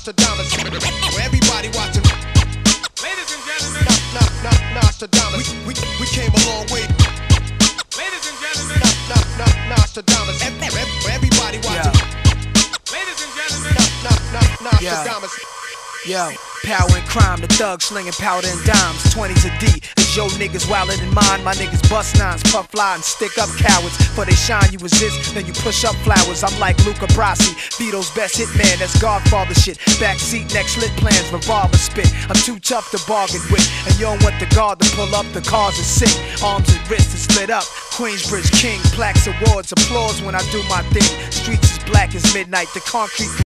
Nostradamus. Where everybody watching. Ladies and gentlemen. Nostradamus. We came a long way. Ladies and gentlemen. Nostradamus. Everybody watching. Ladies and gentlemen. Nostradamus. Yo, power and crime, the thugs slinging powder and dimes, 20s a D. It's yo niggas wilder than mine, my niggas bust nines, puff fly and stick up cowards. For they shine, you resist, then you push up flowers. I'm like Luca Brasi, Vito's best hitman, that's Godfather shit. Backseat, next lit plans, revolver spit. I'm too tough to bargain with, and you don't want the guard to pull up, the cars are sick. Arms and wrists are split up, Queensbridge King, plaques, awards, applause when I do my thing. Streets as black as midnight, the concrete